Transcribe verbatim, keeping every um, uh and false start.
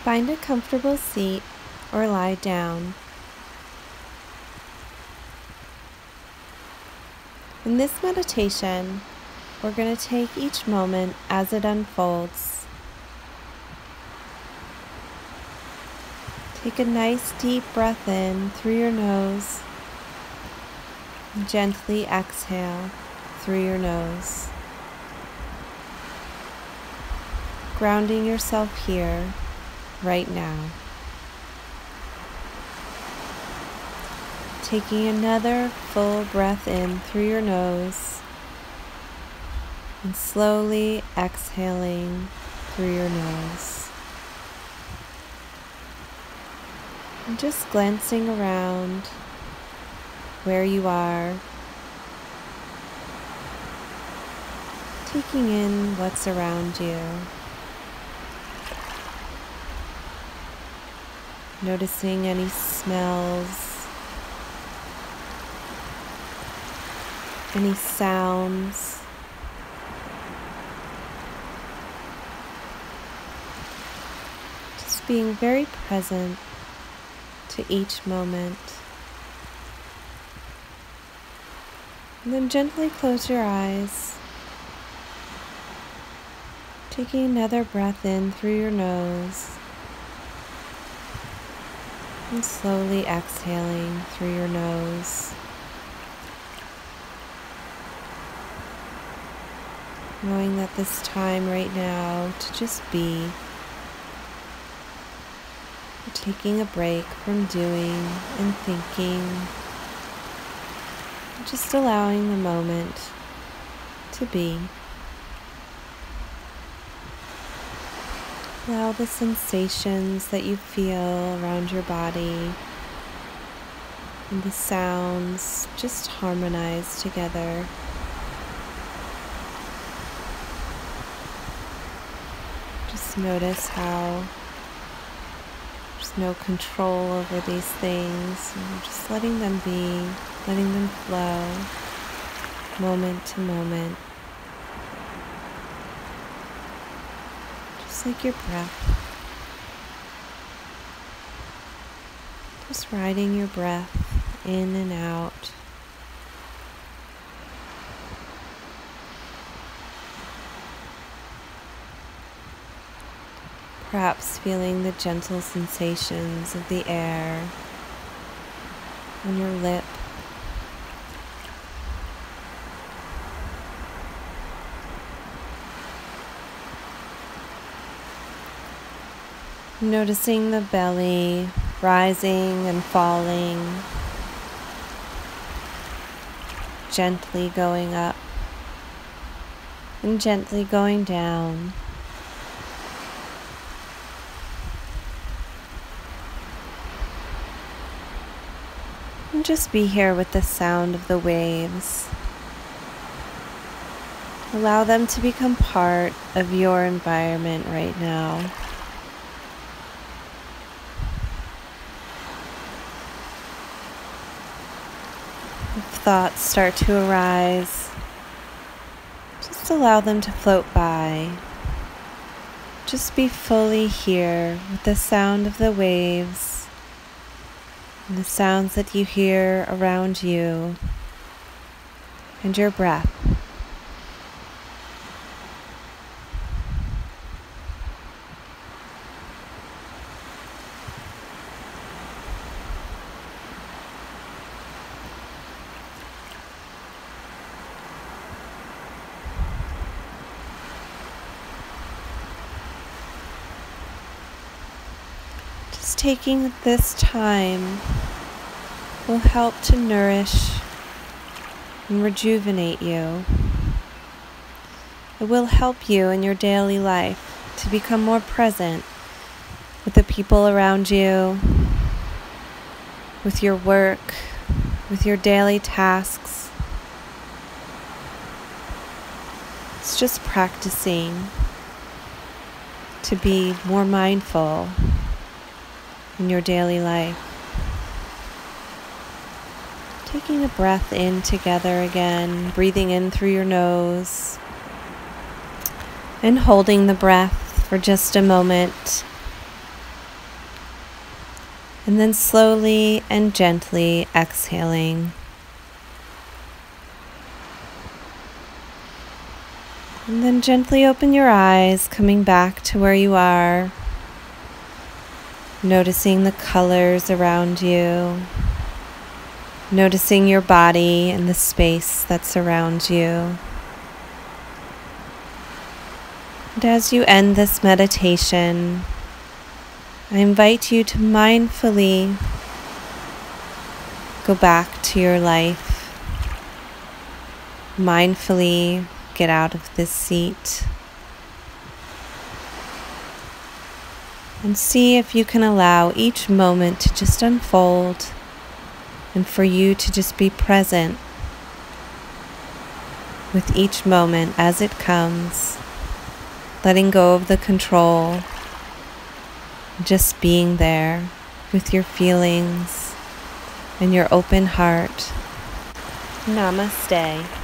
Find a comfortable seat or lie down. In this meditation, we're going to take each moment as it unfolds. Take a nice deep breath in through your nose and gently exhale through your nose. Grounding yourself here, right now. Taking another full breath in through your nose and slowly exhaling through your nose. And just glancing around where you are, taking in what's around you. Noticing any smells, any sounds, just being very present to each moment. And then gently close your eyes, taking another breath in through your nose. And slowly exhaling through your nose. Knowing that this time right now to just be, you're taking a break from doing and thinking, just allowing the moment to be. Allow the sensations that you feel around your body and the sounds just harmonize together. Just notice how there's no control over these things. And you're just letting them be, letting them flow moment to moment. Like your breath, just riding your breath in and out. Perhaps feeling the gentle sensations of the air on your lip. Noticing the belly rising and falling, gently going up and gently going down. And just be here with the sound of the waves. Allow them to become part of your environment right now. If thoughts start to arise, just allow them to float by. Just be fully here with the sound of the waves and the sounds that you hear around you and your breath. Just taking this time will help to nourish and rejuvenate you. It will help you in your daily life to become more present with the people around you, with your work, with your daily tasks. It's just practicing to be more mindful in your daily life. Taking a breath in together again, breathing in through your nose and holding the breath for just a moment. And then slowly and gently exhaling. And then gently open your eyes, coming back to where you are. Noticing the colors around you. Noticing your body and the space that's around you. And as you end this meditation, I invite you to mindfully go back to your life. Mindfully get out of this seat. And see if you can allow each moment to just unfold and for you to just be present with each moment as it comes, letting go of the control, just being there with your feelings and your open heart. Namaste.